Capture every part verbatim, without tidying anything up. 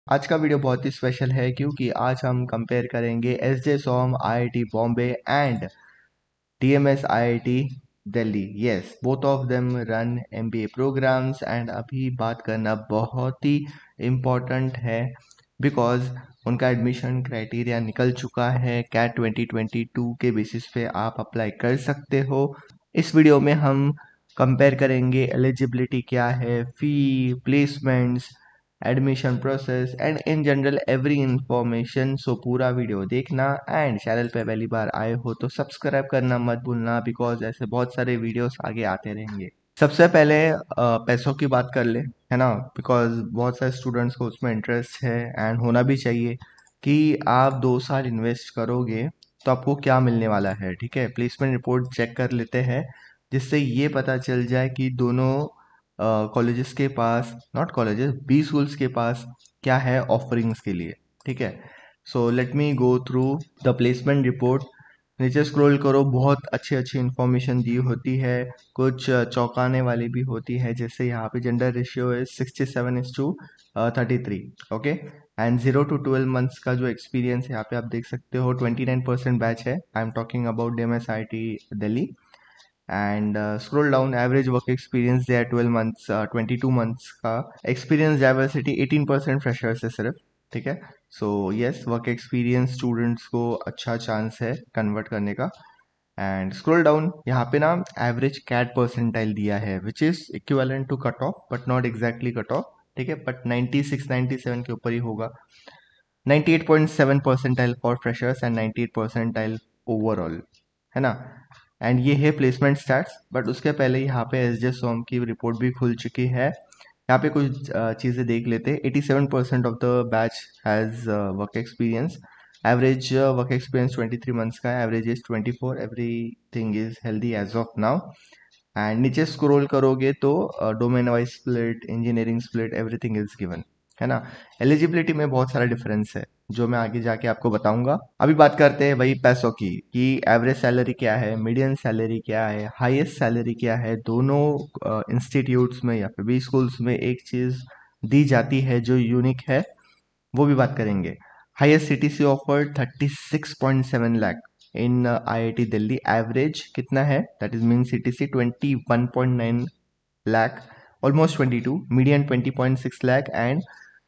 आज का वीडियो बहुत ही स्पेशल है क्योंकि आज हम कंपेयर करेंगे S J SOM I I T Bombay and D M S I I T Delhi. Yes, both of them run M B A programs and अभी बात करना बहुत ही इम्पोर्टेंट है बिकॉज उनका एडमिशन क्राइटेरिया निकल चुका है। कैट ट्वेंटी ट्वेंटी टू के बेसिस पे आप अप्लाई कर सकते हो। इस वीडियो में हम कंपेयर करेंगे एलिजिबिलिटी क्या है, fee, placements, admission process and in general every information. So पूरा वीडियो देखना एंड चैनल पे पहली बार आए हो तो सब्सक्राइब करना मत भूलना बिकॉज ऐसे बहुत सारे वीडियोस आगे आते रहेंगे। सबसे पहले अ, पैसों की बात कर ले, है ना, बिकॉज बहुत सारे स्टूडेंट्स को उसमें इंटरेस्ट है एंड होना भी चाहिए कि आप दो साल इन्वेस्ट करोगे तो आपको क्या मिलने वाला है। ठीक है, प्लेसमेंट रिपोर्ट चेक कर लेते हैं जिससे ये पता चल जाए कि दोनों कॉलेजेस के पास, नॉट कॉलेजेस, बी स्कूल्स के पास क्या है ऑफरिंग्स के लिए। ठीक है, so let me go through the placement report. नीचे स्क्रॉल करो, बहुत अच्छी अच्छी इन्फॉर्मेशन दी होती है, कुछ चौंकाने वाली भी होती है। जैसे यहाँ पे जेंडर रेशियो है sixty seven is to thirty three. Okay, and zero to twelve months का जो एक्सपीरियंस यहाँ पे आप देख सकते हो ट्वेंटी नाइन परसेंट बैच है। I am talking about D M S I T Delhi. And scroll down, average work experience दिया है twelve months, twenty two months का experience. Diversity eighteen percent freshers है सिर्फ। ठीक है, so yes, work experience students को अच्छा चांस है कन्वर्ट करने का। एंड स्क्रॉल डाउन, यहाँ पे ना एवरेज कैट परसेंटाइल दिया है which is equivalent to cut off but not exactly cut off. ठीक है, but ninety six ninety seven के ऊपर ही होगा। Ninety eight point seven percentile for freshers and ninety eight percentile overall, है ना। एंड ये है प्लेसमेंट स्टैट्स, बट उसके पहले यहाँ पे एस जे सोम की रिपोर्ट भी खुल चुकी है। यहाँ पे कुछ चीज़ें देख लेते हैं। Eighty seven percent of the batch has work experience. Average work experience twenty three months का है, average is twenty four. Everything is healthy as of now. And नीचे स्क्रॉल करोगे तो domain wise split, engineering split, everything is given, है ना। Eligibility में बहुत सारा डिफरेंस है जो मैं आगे जाके आपको बताऊंगा। अभी बात करते हैं वही पैसों की कि एवरेज सैलरी क्या है, मीडियम सैलरी क्या है, हाईएस्ट सैलरी क्या है। दोनों इंस्टीट्यूट्स में या फिर भी स्कूल्स में एक चीज़ दी जाती है जो यूनिक है, वो भी बात करेंगे। Highest CTC offer thirty six point seven lakh in I I T Delhi. Average कितना है, that is mean CTC twenty one point nine lakh, almost twenty two. Median twenty point six lakh and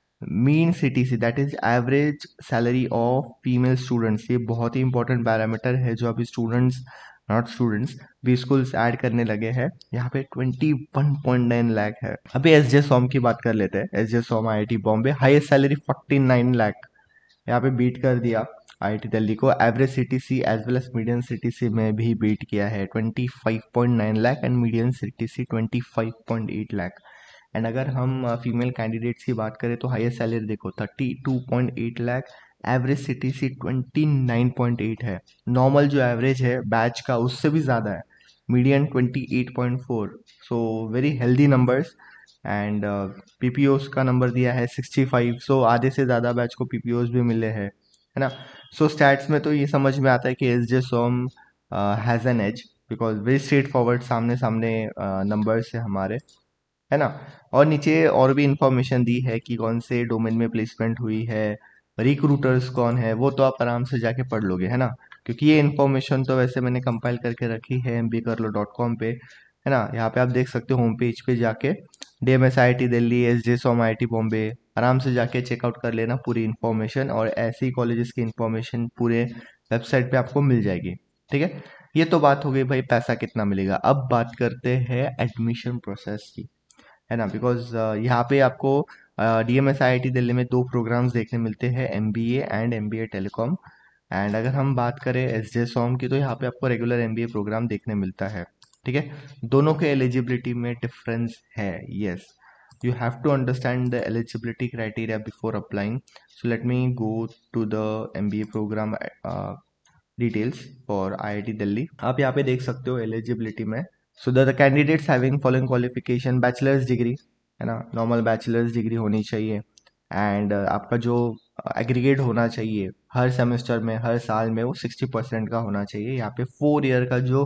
mean CTC that is average salary of female students. ये बहुत ही important parameter है जो अभी students, not students, B schools add करने लगे हैं। यहाँ पे twenty one point nine lakh है। अभी एस जे सोम की बात कर लेते हैं। S J SOM I I T Bombay, highest salary forty nine lakh, यहाँ पे बीट कर दिया आई आई टी दिल्ली को। Average CTC as well as medium CTC में भी बीट किया है, twenty five point nine lakh and medium CTC twenty five point eight lakh. And अगर हम फीमेल कैंडिडेट्स की बात करें तो हाईएस्ट सैलरी देखो thirty two point eight lakh, average CTC twenty nine point eight है। नॉर्मल जो एवरेज है बैच का उससे भी ज़्यादा है, median twenty eight point four. So very healthy numbers. And PPOs का नंबर दिया है सिक्सटी फाइव, सो आधे से ज़्यादा बैच को पीपीओस भी मिले हैं, है ना। सो so, स्टैट्स में तो ये समझ में आता है कि S J SOM has an edge because very straightforward, सामने सामने नंबर्स है हमारे, है ना। और नीचे और भी इंफॉर्मेशन दी है कि कौन से डोमेन में प्लेसमेंट हुई है, रिक्रूटर्स कौन है, वो तो आप आराम से जाके पढ़ लोगे, है ना। क्योंकि ये इन्फॉर्मेशन तो वैसे मैंने कंपाइल करके रखी है एम बी कर लो डॉट कॉम पे, है ना। यहाँ पे आप देख सकते हो होम पेज पे जाके D M S I I T Delhi, S J SOM I I T Bombay, आराम से जाके चेकआउट कर लेना पूरी इन्फॉर्मेशन। और ऐसी कॉलेजेस की इन्फॉर्मेशन पूरे वेबसाइट पे आपको मिल जाएगी। ठीक है, ये तो बात हो गई भाई पैसा कितना मिलेगा। अब बात करते हैं एडमिशन प्रोसेस की, है ना। बिकॉज यहाँ पे आपको D M S I I T Delhi में दो प्रोग्राम्स देखने मिलते हैं, M B A and M B A telecom. And अगर हम बात करें एस जे सोम की तो यहाँ पे आपको regular M B A program देखने मिलता है। ठीक है, दोनों के एलिजिबिलिटी में डिफरेंस है। Yes, you have to understand the eligibility criteria before applying. So let me go to the M B A program uh, details for I I T Delhi. आप यहाँ पे देख सकते हो एलिजिबिलिटी में, so the candidates having following qualification, bachelors degree, है ना, normal bachelors degree होनी चाहिए। एंड uh, आपका जो एग्रीगेट होना चाहिए हर सेमेस्टर में, हर साल में, वो सिक्सटी परसेंट का होना चाहिए। यहाँ पे फोर ईयर का जो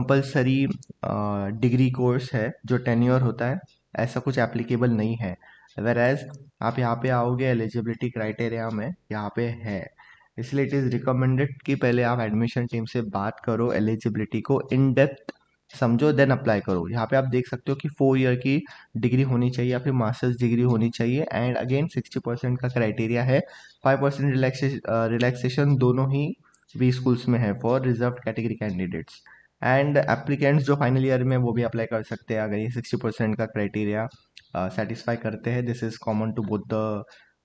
कंपलसरी डिग्री कोर्स है, जो टेन्योर होता है, ऐसा कुछ एप्लीकेबल नहीं है। वेर एज आप यहाँ पे आओगे एलिजिबिलिटी क्राइटेरिया में यहाँ पे है, इसलिए इट इज़ रिकमेंडेड कि पहले आप एडमिशन टीम से बात करो, एलिजिबिलिटी को इन डेप्थ समझो, देन अप्लाई करो। यहाँ पे आप देख सकते हो कि फोर ईयर की डिग्री होनी चाहिए या फिर मास्टर्स डिग्री होनी चाहिए, एंड अगेन सिक्सटी परसेंट का क्राइटेरिया है, फाइव परसेंट रिलैक्सेशन दोनों ही बी स्कूल्स में है for reserve category candidates. And applicants जो फाइनल ईयर में वो भी अप्लाई कर सकते हैं अगर ये सिक्सटी परसेंट का क्राइटेरिया सेटिस्फाई करते हैं। This is common to both the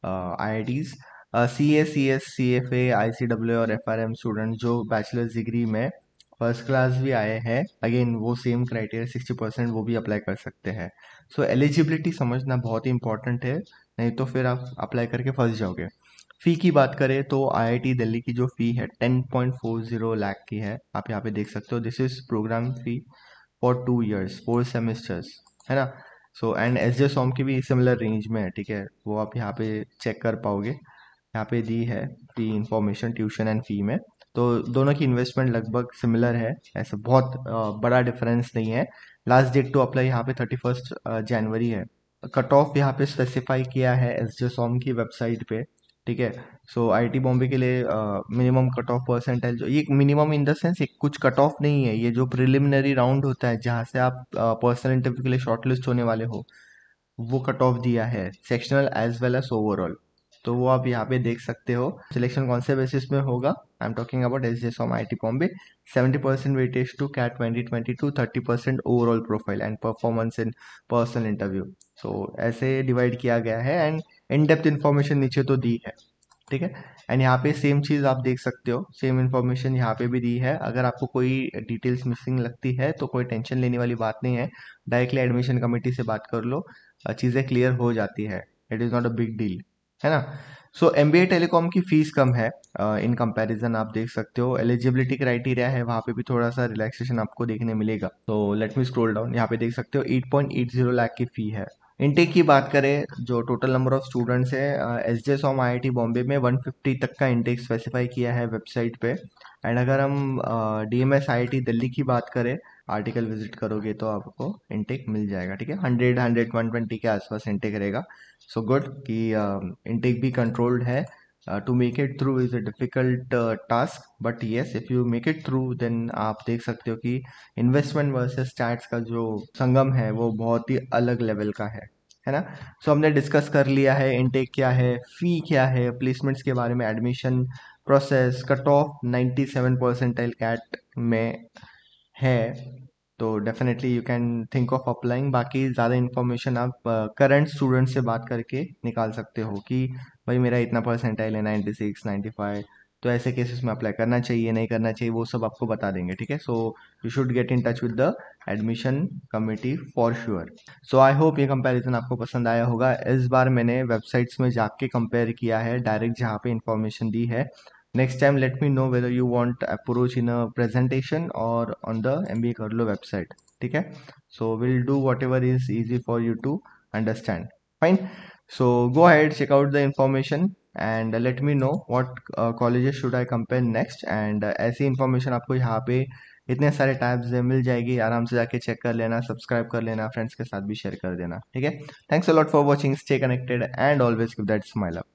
I I Ts. C A C S C F A I C W और एफ आर एम स्टूडेंट जो बैचलर्स डिग्री में फर्स्ट क्लास भी आए हैं, again वो सेम क्राइटेरिया सिक्सटी परसेंट वो भी apply कर सकते हैं। सो एलिजिबिलिटी समझना बहुत ही इंपॉर्टेंट है, नहीं तो फिर आप अप्लाई करके फंस जाओगे। फ़ी की बात करें तो आई आई टी दिल्ली की जो फ़ी है ten point four zero lakh की है, आप यहाँ पे देख सकते हो। This is program fee for two years four semesters, है ना। सो एंड एस जे सॉम की भी सिमिलर रेंज में है, ठीक है, वो आप यहाँ पे चेक कर पाओगे, यहाँ पे दी है fee information tuition and fee में। तो दोनों की इन्वेस्टमेंट लगभग सिमिलर है, ऐसा बहुत अ, बड़ा डिफरेंस नहीं है। लास्ट डेट टू अप्लाई यहाँ पे थर्टी फर्स्ट जनवरी है। कट ऑफ यहाँ पे स्पेसिफाई किया है एस जे सॉम की वेबसाइट पे, ठीक है। सो आई आई टी बॉम्बे के लिए मिनिमम कट ऑफ परसेंटाइल जो ये मिनिमम इन द सेंस एक कुछ कट ऑफ नहीं है, ये जो प्रिलिमिनरी राउंड होता है जहाँ से आप पर्सनल इंटरव्यू के लिए शॉर्टलिस्ट होने वाले हो, वो कट ऑफ दिया है sectional as well as overall. तो वो आप यहाँ पे देख सकते हो। सिलेक्शन कौन से बेसिस में होगा, I am talking about S J SOM I I T Bombay. Seventy percent weightage to CAT twenty twenty two, thirty percent overall profile and performance in personal interview. So ऐसे डिवाइड किया गया है, and in depth information नीचे तो दी है, ठीक है। And यहाँ पे सेम चीज़ आप देख सकते हो, सेम इन्फॉर्मेशन यहाँ पे भी दी है। अगर आपको कोई डिटेल्स मिसिंग लगती है तो कोई टेंशन लेने वाली बात नहीं है, डायरेक्टली एडमिशन कमेटी से बात कर लो, चीज़ें क्लियर हो जाती है, it is not a big deal, है ना। So M B A telecom की फीस कम है इन कंपैरिजन, आप देख सकते हो। एलिजिबिलिटी क्राइटेरिया है, वहाँ पे भी थोड़ा सा रिलैक्सेशन आपको देखने मिलेगा। तो लेट मी स्क्रॉल डाउन, यहाँ पे देख सकते हो eight point eight zero lakh की फ़ी है। इनटेक की बात करें, जो टोटल नंबर ऑफ स्टूडेंट्स है, S J SOM I I T Bombay में वन फिफ्टी तक का इनटेक स्पेसिफाई किया है वेबसाइट पे। एंड अगर हम D M S I I T Delhi की बात करें, आर्टिकल विजिट करोगे तो आपको इनटेक मिल जाएगा, ठीक है। हंड्रेड हंड्रेड वन ट्वेंटी के आसपास इनटेक रहेगा। सो गुड कि इनटेक भी कंट्रोल्ड है। To make it through is a difficult task, but yes if you make it through then आप देख सकते हो कि इन्वेस्टमेंट वर्सेस स्टैट्स का जो संगम है वो बहुत ही अलग लेवल का है है ना। सो so, हमने डिस्कस कर लिया है इनटेक क्या है, फ़ी क्या है, प्लेसमेंट्स के बारे में, admission process, cut off ninety seven percentile CAT में है, तो definitely you can think of applying. बाकी ज़्यादा इन्फॉर्मेशन आप करंट uh, स्टूडेंट से बात करके निकाल सकते हो कि भाई मेरा इतना परसेंटाइल है, नाइन्टी सिक्स नाइन्टी फाइव, तो ऐसे केसेस में अप्लाई करना चाहिए नहीं करना चाहिए, वो सब आपको बता देंगे, ठीक है। So you should get in touch with the admission committee for sure. So I hope ये कंपैरिजन आपको पसंद आया होगा। इस बार मैंने वेबसाइट्स में जाके कंपेयर किया है डायरेक्ट जहाँ पे इंफॉर्मेशन दी है। Next time, let me know whether you want approach in a presentation or on the M B A Karlo website. ठीक है? So we'll do whatever is easy for you to understand. Fine. So go ahead, check out the information and let me know what uh, colleges should I compare next. And uh, ऐसी information आपको यहाँ पे इतने सारे tabs मिल जाएगी, आराम से जाके चेक कर लेना, सब्सक्राइब कर लेना, फ्रेंड्स के साथ भी शेयर कर देना, ठीक है। Thanks a lot for watching, stay connected and always keep that smile up.